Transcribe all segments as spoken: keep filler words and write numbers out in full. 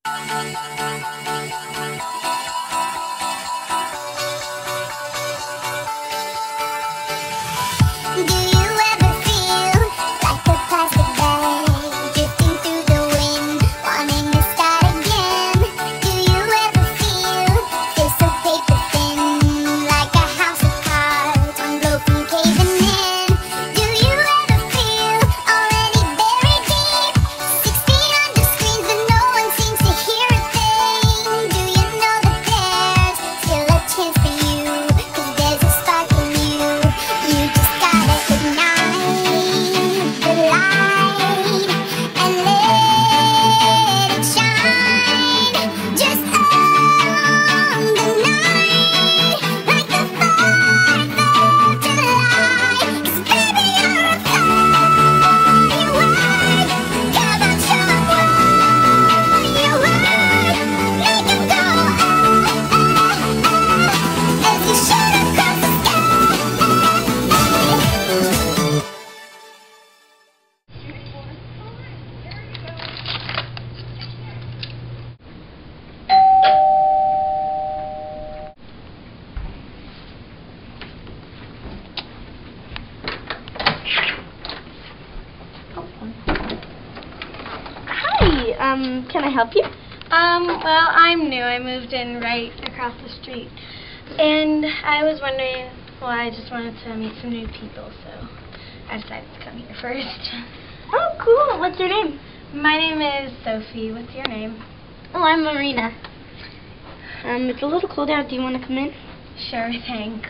Um, can I help you? Um, well, I'm new. I moved in right across the street. And I was wondering, well, I just wanted to meet some new people, so I decided to come here first. Oh, cool. What's your name? My name is Sophie. What's your name? Oh, I'm Marina. Um, it's a little cold out. Do you want to come in? Sure, thanks.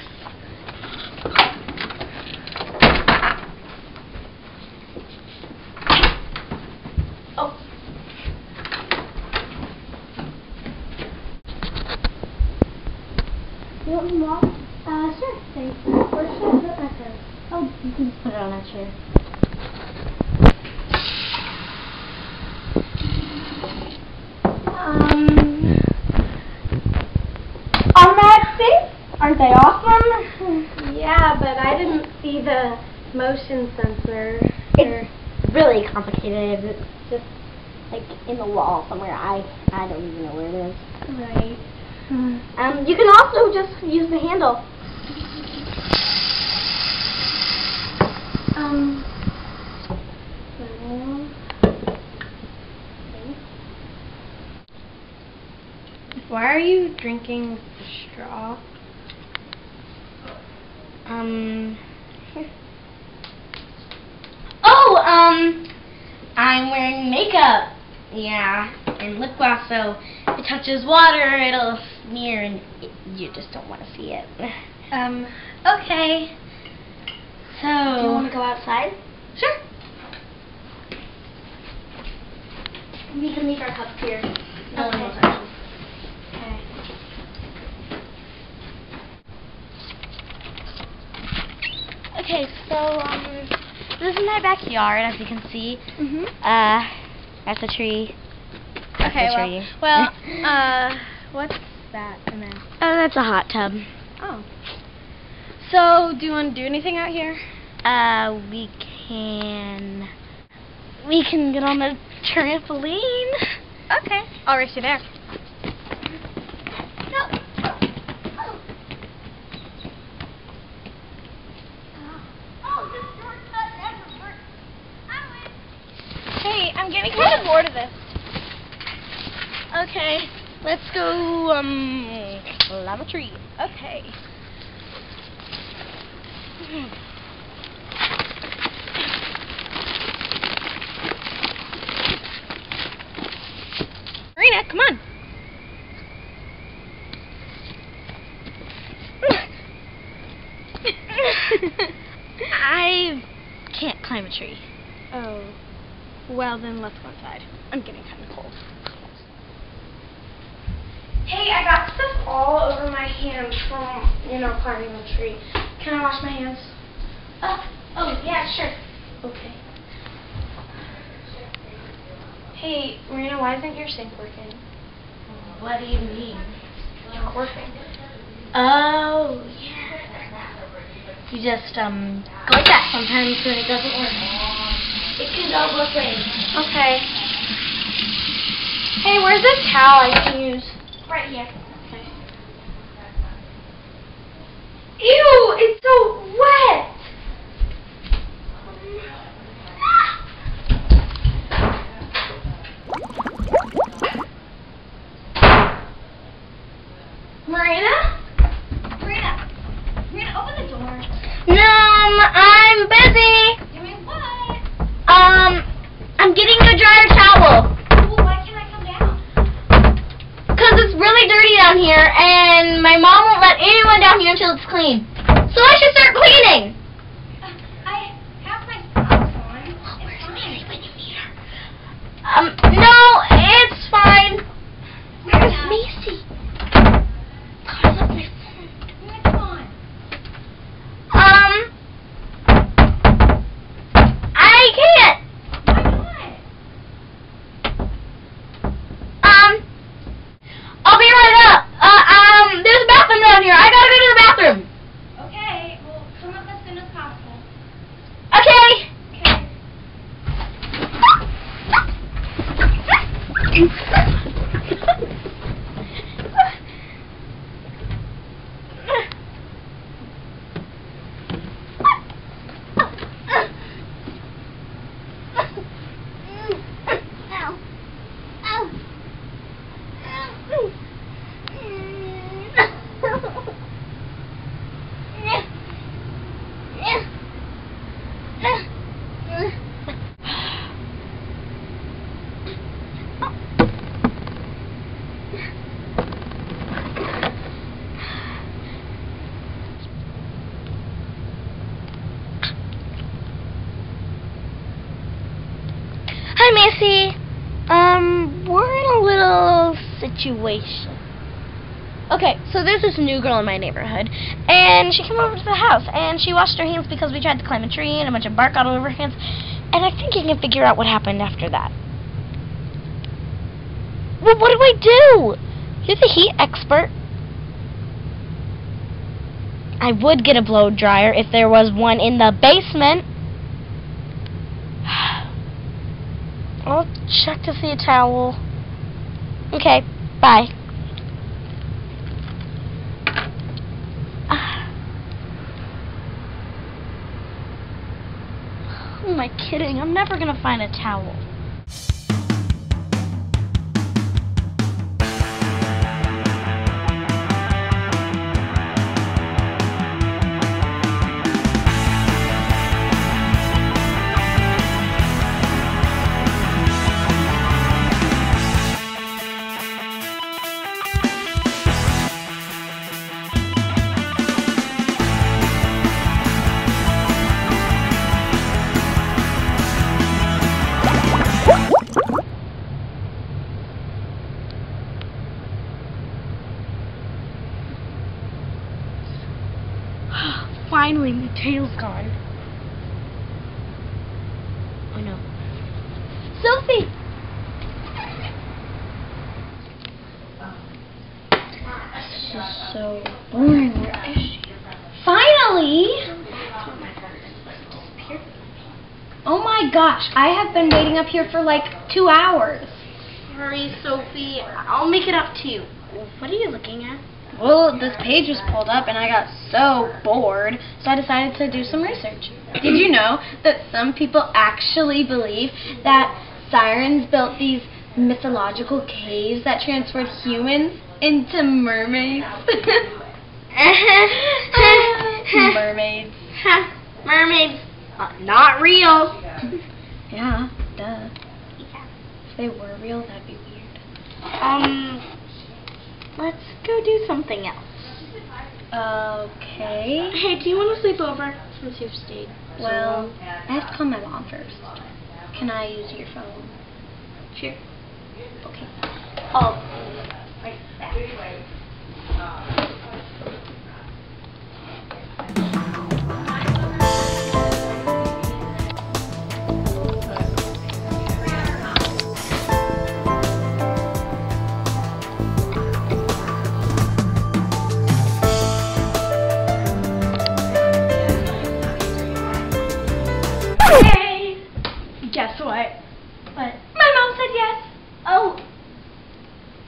Oh. You want me more? Uh, sure, thanks. Where should I put my purse? Oh, you can just put it on that chair. Um, automatic safe? Aren't they awesome? Yeah, but I didn't see the motion sensor. It's really complicated. It's just like in the wall somewhere. I I don't even know where it is. Right. Um, you can also just use the handle. Um. Why are you drinking with the straw? Um. Here. Oh, um, I'm wearing makeup. Yeah, and lip gloss, so if it touches water, it'll smear, and it, you just don't want to see it. Um. Okay. So. Do you want to go outside? Sure. We can leave our cups here. No one Okay. will touch them. Okay, so um, this is my backyard, as you can see. Mhm. Uh, that's a tree. That's Okay. a Well. tree. Well. uh. What's that? And then. Oh, that's a hot tub. Oh. So, do you want to do anything out here? Uh, we can. We can get on the trampoline. Okay. I'll race you there. No. Hey, I'm getting kind of bored of this. Okay, let's go, um, climb a tree. Okay. Marina, come on. I can't climb a tree. Oh. Well, then let's go inside. I'm getting kind of cold. Hey, I got stuff all over my hands from, you know, climbing the tree. Can I wash my hands? Oh, oh, yeah, sure. Okay. Hey, Marina, why isn't your sink working? What do you mean? It's not working. Oh, yeah. You just, um, go like that sometimes when it doesn't work. It can go both ways. Okay. Hey, where's this towel I can use? Right here. Okay. Ew, it's so wet. Marina? Marina. Marina, open the door. No, I'm busy. Doing what? Um, I'm getting a dryer towel. Well, why can't I come down? Because it's really dirty down here, and my mom won't let anyone down here until it's clean. So I should start cleaning. Uh, I have my socks on. Oh, where's It's Mary fine. when you need her? Um, no, it's fine. Where's Yeah. Macy? God, I left my phone. Marina, come on. Um, I can't. Why not? Um, I'll be right up. Uh, um, there's a bathroom down here. I gotta go to the bathroom. Okay, well, come up as soon as possible. Okay. Hi, Macy. Um, we're in a little situation. Okay, so there's this new girl in my neighborhood, and she came over to the house, and she washed her hands because we tried to climb a tree, and a bunch of bark got all over her hands, and I think I can figure out what happened after that. Well, what do I do? You're the heat expert. I would get a blow dryer if there was one in the basement. I'll check to see a towel. Okay, bye. Who am I kidding? I'm never gonna find a towel. Finally, my tail's gone. Oh no. Sophie! This is so boring. Where is she? Finally! Oh my gosh, I have been waiting up here for like two hours. Hurry, Sophie. I'll make it up to you. What are you looking at? Well, this page was pulled up and I got so bored, so I decided to do some research. Did you know that some people actually believe that sirens built these mythological caves that transferred humans into mermaids? Mermaids. Mermaids. Uh, not real. Yeah, duh. Yeah. If they were real, that'd be weird. Um, let's go do something else. Okay. Hey, do you want to sleep over since you've stayed? so Well, long? I have to call my mom first. Can I use your phone? Sure. Okay. Oh. Right back. Hey! Guess what? What? My mom said yes. Oh,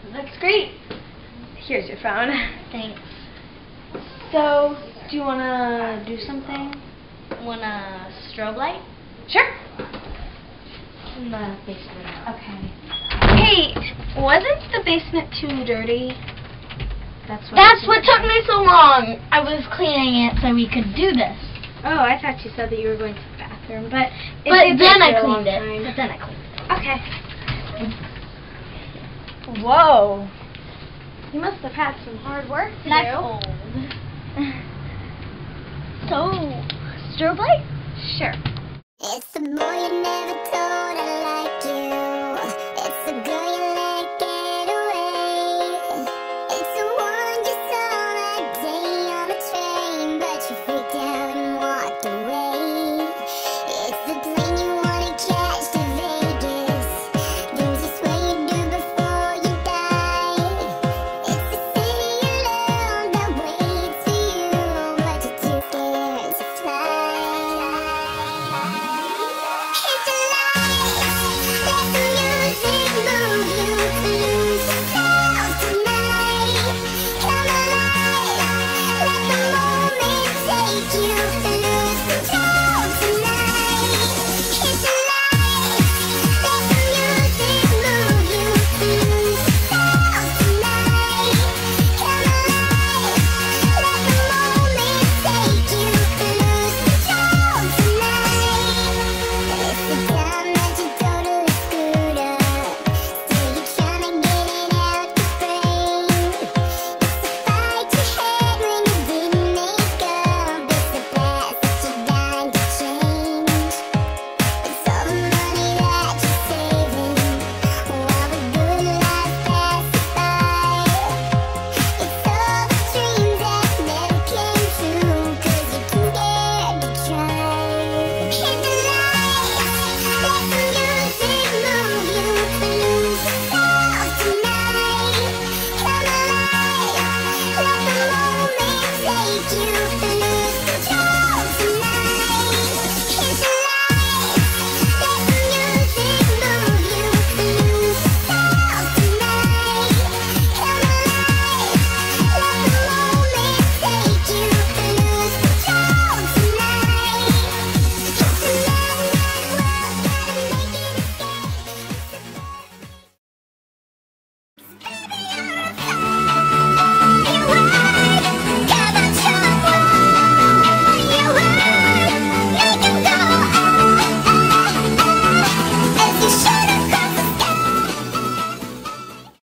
That's great. Here's your phone. Thanks. So, do you want to do something? Want a strobe light? Sure. In the basement. Okay. Hey, wasn't the basement too dirty? That's what. That's what took me so long. I was cleaning it so we could do this. Oh, I thought you said that you were going to the bathroom, but it But did then take I you a long cleaned it. time. But then I cleaned it. Okay. Whoa. You must have had some hard work to That's do. old. So, strobe light? Sure. It's the boy you never told.